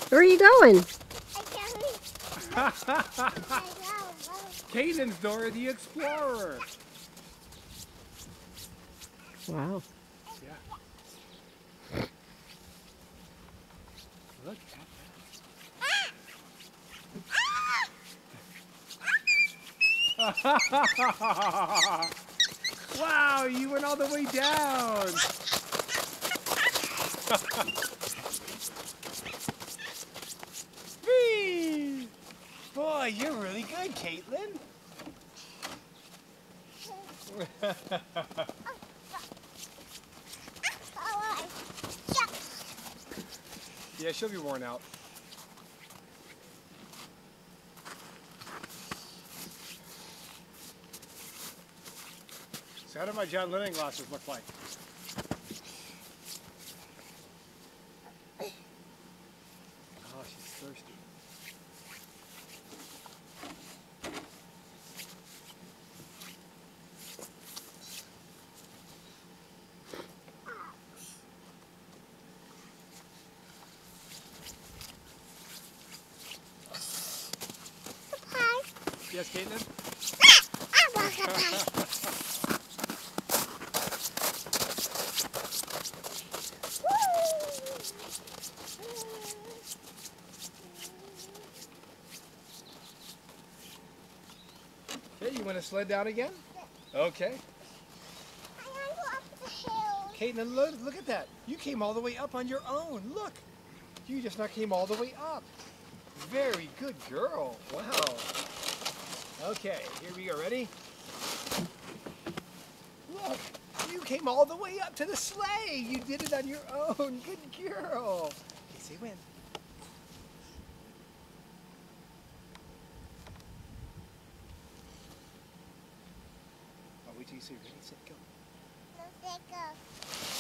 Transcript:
Where are you going? Kaitlyn's Dora the Explorer. Wow. Yeah. Look at that. Wow, you went all the way down. Whee! Boy, you're really good, Kaitlyn. Yeah, she'll be worn out. So how do my John Lennon glasses look like? Oh, she's thirsty. Yes, Kaitlyn? Okay, you want to sled down again? Okay. I want to go up the hill. Kaitlyn, look at that. You came all the way up on your own. Look. You just not came all the way up. Very good girl. Wow. Okay, here we go. Ready? Look, you came all the way up to the sleigh. You did it on your own. Good girl. Okay, say when. Oh, wait till you say ready, set, go. Let's go.